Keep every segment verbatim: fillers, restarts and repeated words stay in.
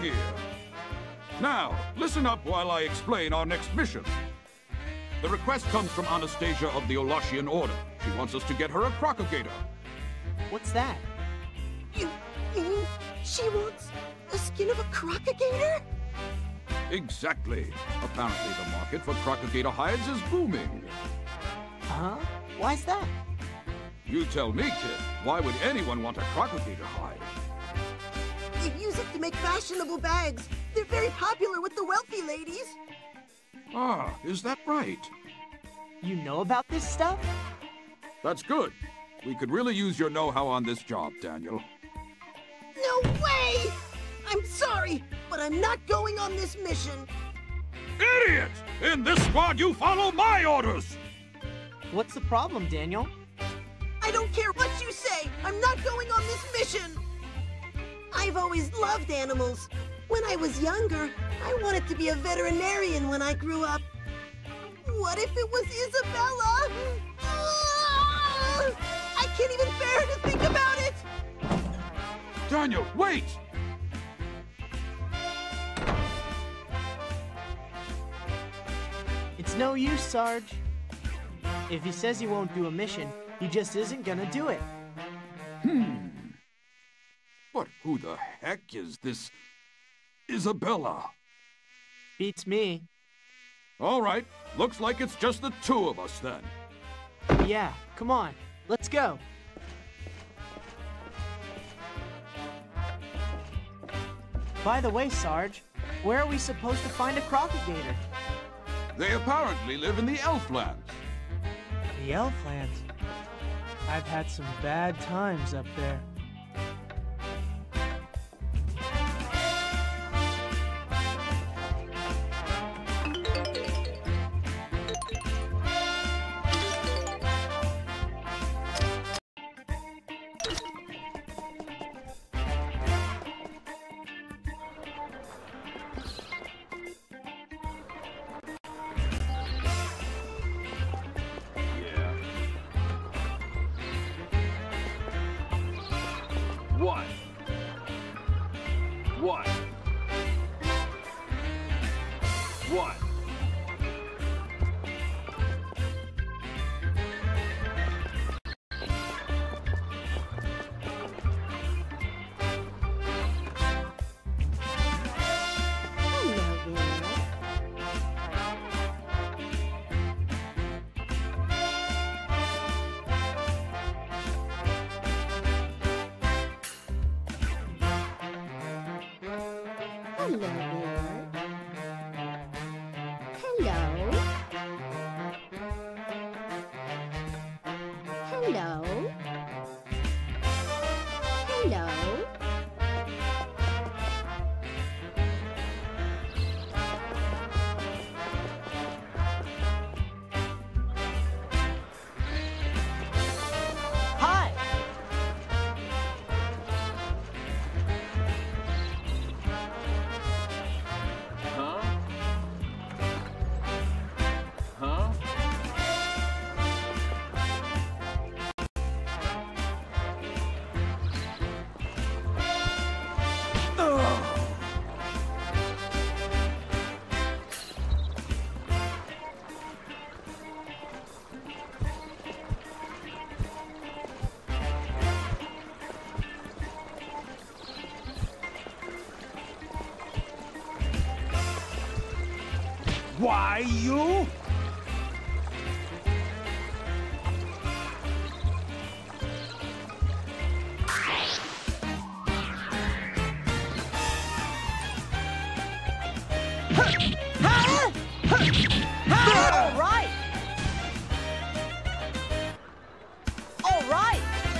here. Now, listen up while I explain our next mission. The request comes from Anastasia of the Olashian Order. She wants us to get her a crocagator. What's that? You mean she wants the skin of a crocagator? Exactly. Apparently the market for crocagator hides is booming. Huh? Why's that? You tell me, kid. Why would anyone want a crocagator hide? They use it to make fashionable bags. They're very popular with the wealthy ladies. Ah, is that right? You know about this stuff? That's good. We could really use your know-how on this job, Daniel. No way! I'm sorry, but I'm not going on this mission. Idiot! In this squad, you follow my orders! What's the problem, Daniel? I don't care what you say. I'm not going on this mission. I've always loved animals. When I was younger, I wanted to be a veterinarian when I grew up. What if it was Isabella? Ah! I can't even bear to think about it! Daniel, wait! It's no use, Sarge. If he says he won't do a mission, he just isn't gonna do it. Hmm. But who the heck is this Isabella? Beats me. All right. Looks like it's just the two of us then. Yeah, come on. Let's go. By the way, Sarge, where are we supposed to find a crocagator? They apparently live in the Elflands. The Elflands? I've had some bad times up there. One. One. One. Hello there. Hello. Hello. Hello. Hi! Huh? Huh? Why you? All right! All right!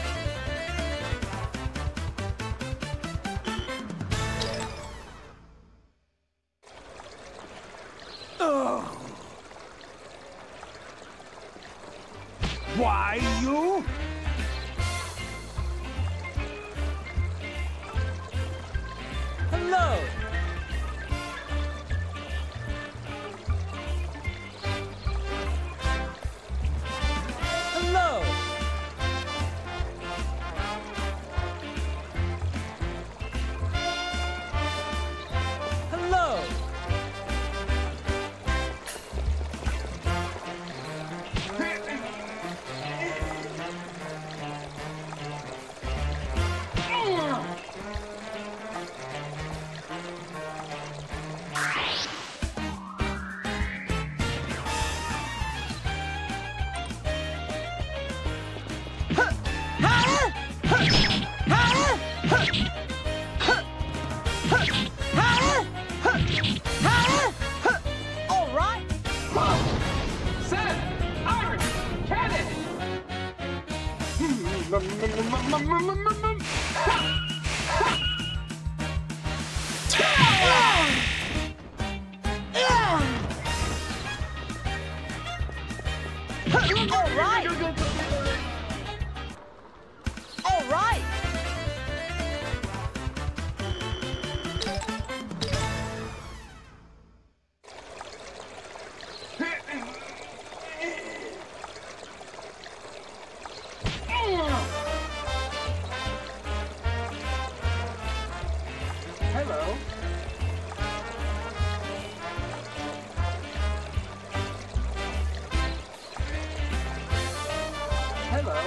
Why you? Hello! Hello! All right. Hello. Hello.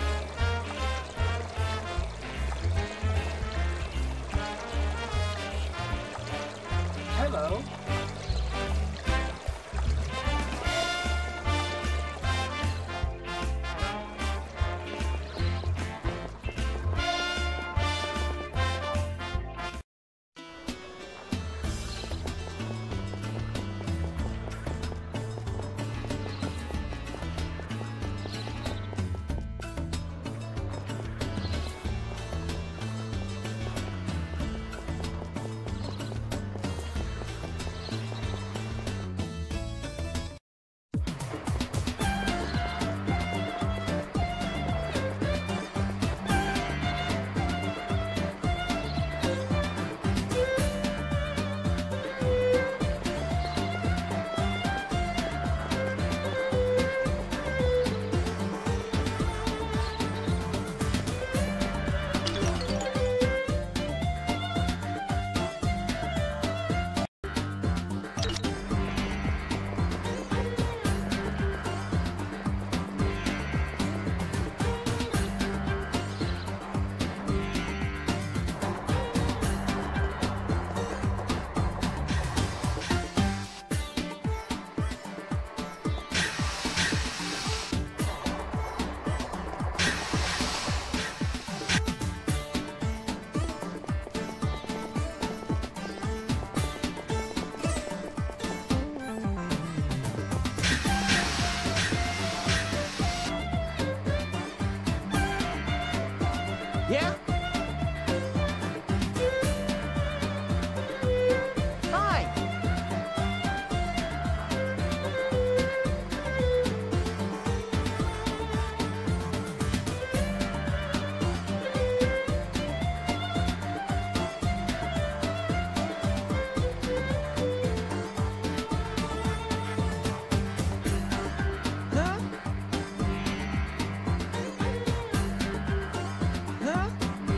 Hello. Yeah? Fine. Huh? Huh?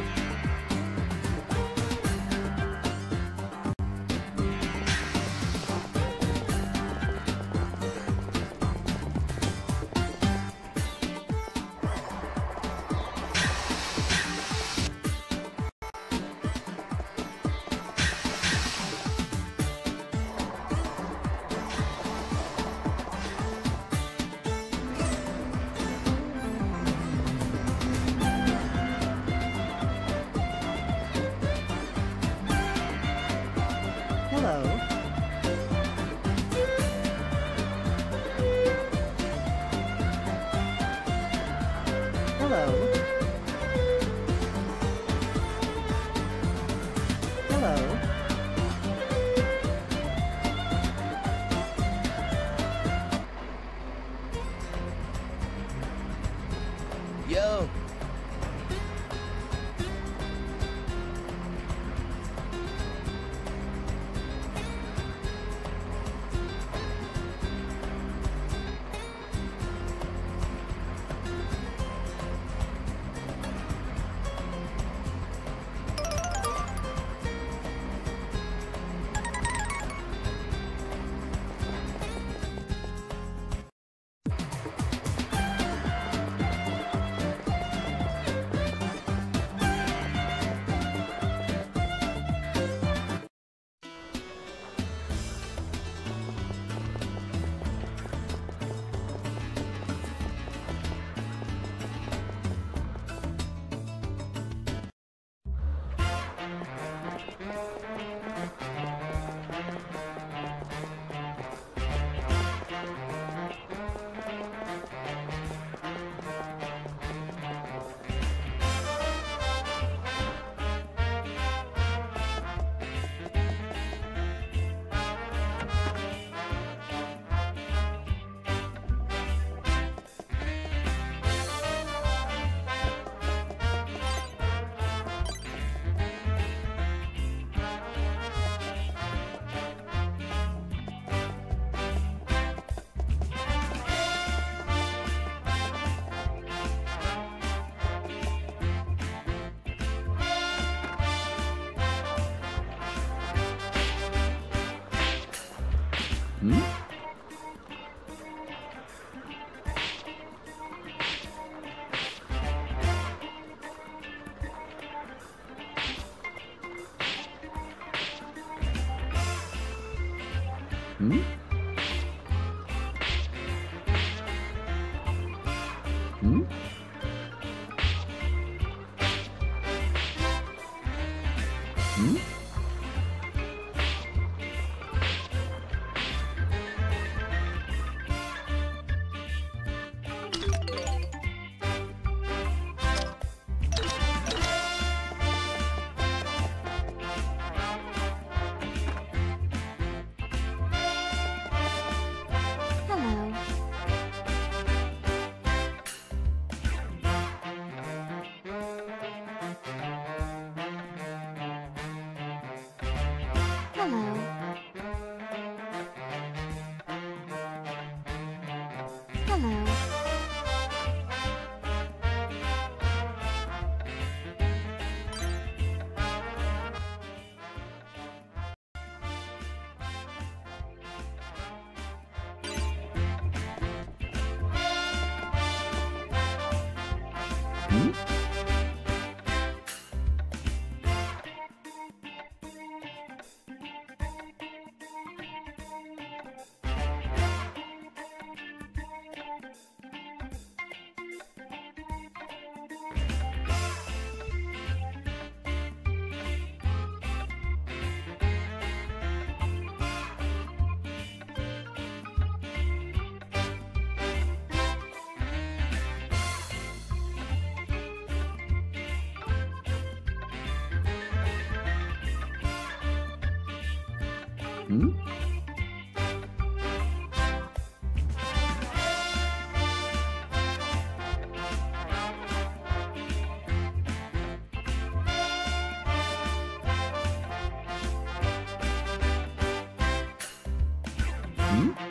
Hmm? Hmm? Hmm? Hmm? Hmm? Hmm?